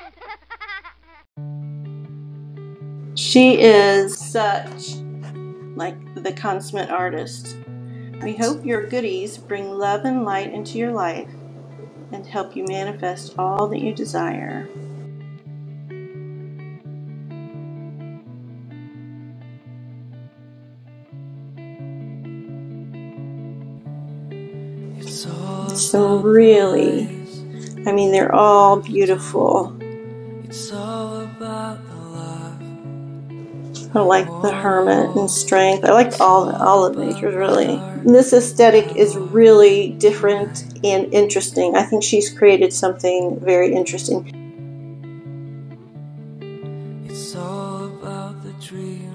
She is such like the consummate artist. We hope your goodies bring love and light into your life and help you manifest all that you desire. So really, I mean, they're all beautiful. I like the Hermit and Strength. I like all of nature's really. This aesthetic is really different and interesting. I think she's created something very interesting. It's all about the dream.